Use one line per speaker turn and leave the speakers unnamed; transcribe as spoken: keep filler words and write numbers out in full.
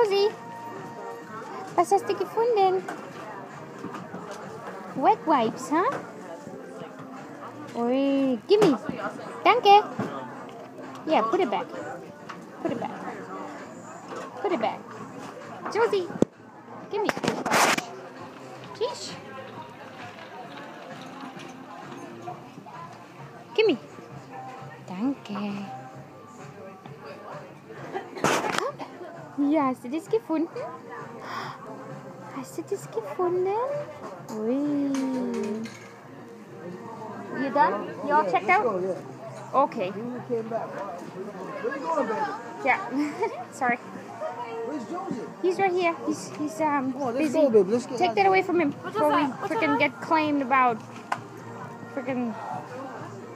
Josie, was hast du gefunden? Wet wipes, huh? Ui, gimme. Danke. Yeah, put it back. Put it back. Put it back. Josie, gimme. Sheesh. Gimme. Danke. Komm. Ja, hast du das gefunden? Hast du das gefunden? Ui. You done? You all checked out? Okay. Yeah. Sorry.
Where's Josie?
He's right here. He's he's um
Oh, let's
busy.
go, babe. Let's get
Take that away from him before we
What's
freaking
that?
get claimed about freaking